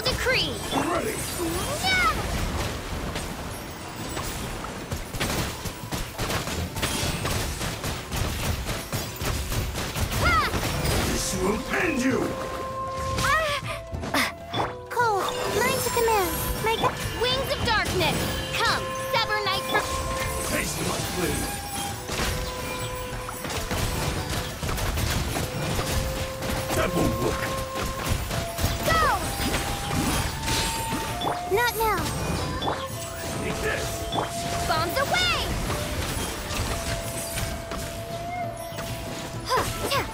decree! Ready! Yeah! This will end you! Cole, learn to command. Wings of darkness! Come, sever night from... Taste my blade! That won't work! Go! Not now. Take this! Bombs away! Huh, yeah.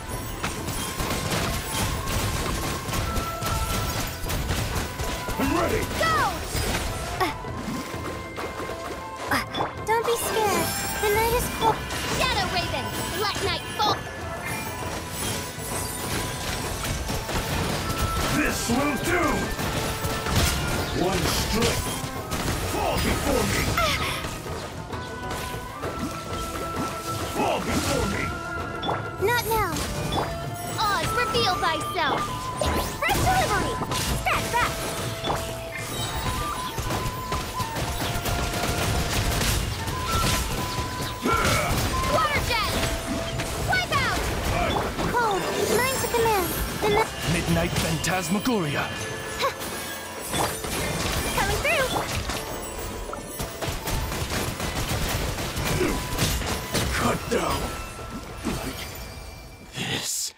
I'm ready! Go! Don't be scared. The night is cold. Shadow Raven, let night fall. This will do! One strike! Fall before me! Fall before me! Not now. Oz, reveal thyself. Express delivery. Stand back. Water jet. Wipe out. Cold, learn to command. Midnight Phantasmagoria. Coming through. Cut down! Like this.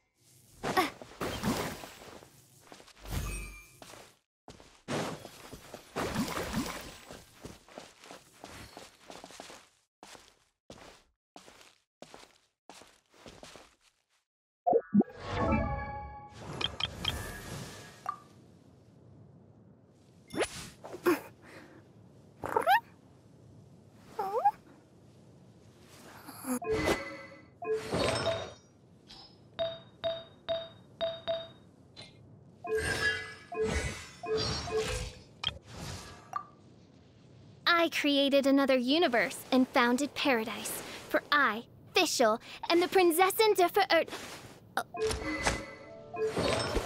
I created another universe and founded paradise. For I, Fischl, am the Prinzessin de Ver...